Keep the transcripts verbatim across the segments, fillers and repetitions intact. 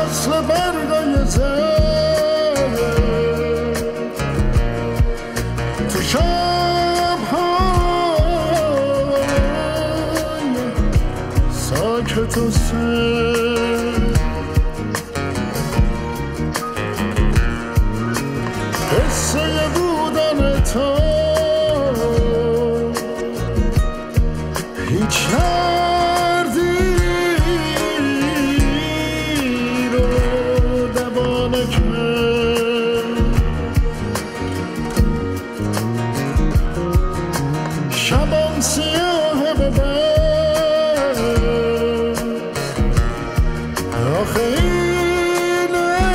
وصل برگای زد تو شب‌های ساکت و سر قصه بودن تو هیچ دردی رو دوا نکرد شبم سیاه ببر آخه این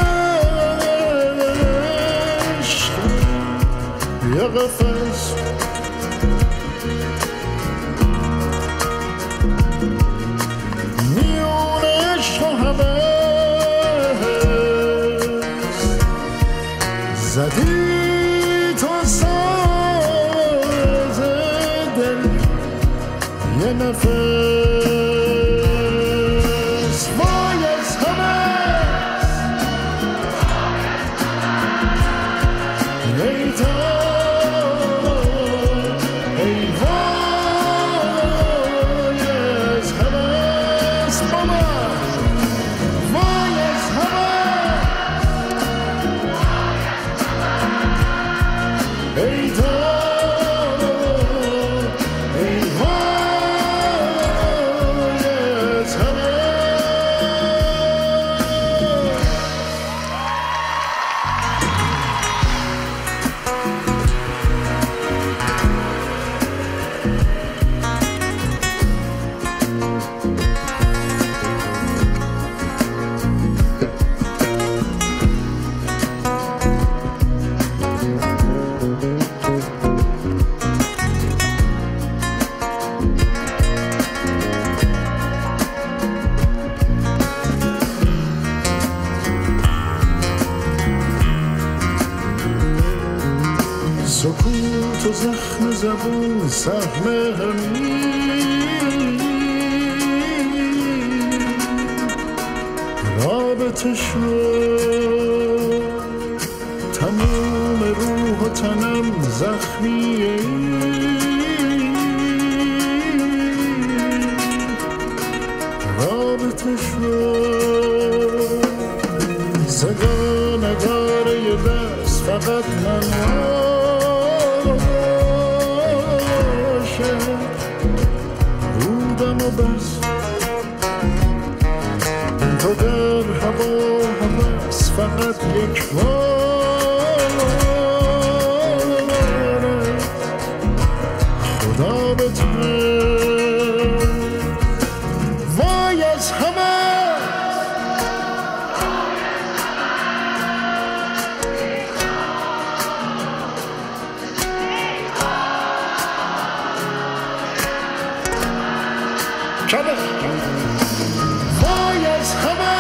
عشق یه قفس میون عشق و هوس زدی تو ساز دل یه نفس وای از هوس ای تا ای وای از هوس بابا وای از هوس ای تا ای وای از هوس سکوت و زخم زبون سهم همین رابطه شد تمام روح و تنم زخمیه رابطه شد صدا نداره یه دست فقط من بودم و بس تو در هوا هوس فقط یک باره خدا بتونه وای از همه وای از همه